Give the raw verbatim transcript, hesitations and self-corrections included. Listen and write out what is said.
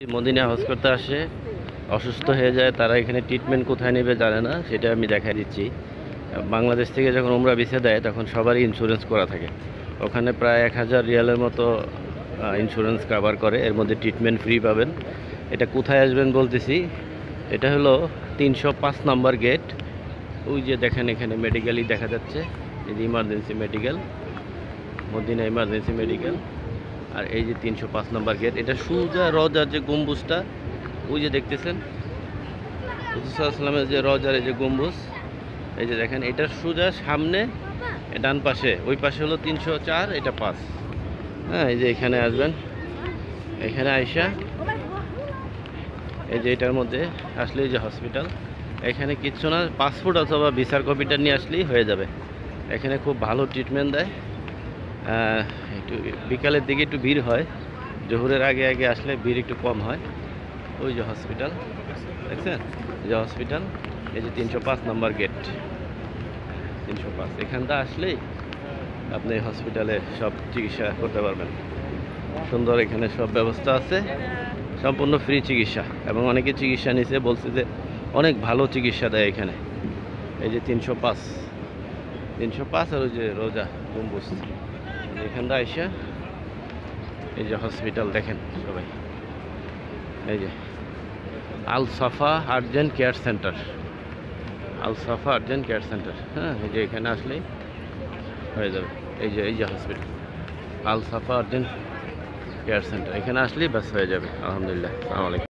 Medina হজ করতে আসে, অসুস্থ হয়ে যায়, তারা এখানে ট্রিটমেন্ট কোথায় নেবে জানে না, সেটা আমি দেখাই দিচ্ছি। বাংলাদেশ থেকে যখন উমরা ভিসা দেয় তখন সবারই ইন্স্যুরেন্স করা থাকে। ওখানে প্রায় এক হাজার রিয়ালের মতো ইন্স্যুরেন্স কভার করে, এর মধ্যে ট্রিটমেন্ট ফ্রি পাবেন। এটা কোথায় আসবেন বলতেছি, এটা হলো তিনশো পাঁচ নাম্বার গেট। ওই যে দেখেন এখানে মেডিকেলই দেখা যাচ্ছে, এই যে emergency medical, Medina emergency medical. আর এই যে তিনশো পাঁচ নম্বর গেট, এটা সোজা রজার যে গম্বুজটা ওই যে দেখতেছেন, রসুলামের যে রজার এই যে গম্বুজ, এই যে দেখেন এটার সোজা সামনে ডান পাশে, ওই পাশে হলো তিনশো চার, এটা পাঁচ। হ্যাঁ, এই যে এখানে আসবেন, এখানে আইসা এই যে এটার মধ্যে আসলে এই যে হসপিটাল, এখানে কিচ্ছু না, পাসপোর্ট অথবা ভিসার কপিটা নিয়ে আসলেই হয়ে যাবে। এখানে খুব ভালো ট্রিটমেন্ট দেয়। একটু বিকালের দিকে একটু ভিড় হয়, জোহরের আগে আগে আসলে ভিড় একটু কম হয়। ওই যে হসপিটাল দেখছেন, এই যে হসপিটাল, এই যে তিনশো পাঁচ নম্বর গেট, তিনশো পাঁচ, এখানটা আসলেই আপনি হসপিটালে সব চিকিৎসা করতে পারবেন। সুন্দর, এখানে সব ব্যবস্থা আছে, সম্পূর্ণ ফ্রি চিকিৎসা। এবং অনেকে চিকিৎসা নিছে, বলছে যে অনেক ভালো চিকিৎসা দেয় এখানে। এই যে তিনশো পাঁচ, তিনশো পাঁচ আর ওই যে রোজা গম্বুজ, এখানটা আইসা এই যে হসপিটাল দেখেন সবাই, এই যে Al Safa urgent care centre, Al Safa urgent care centre. হ্যাঁ, এই যে এখানে আসলেই হয়ে যাবে। এই যে এই যে hospital Al Safa urgent care centre, এখানে আসলেই ব্যাস হয়ে যাবে। আলহামদুলিল্লাহ, আসসালামু আলাইকুম।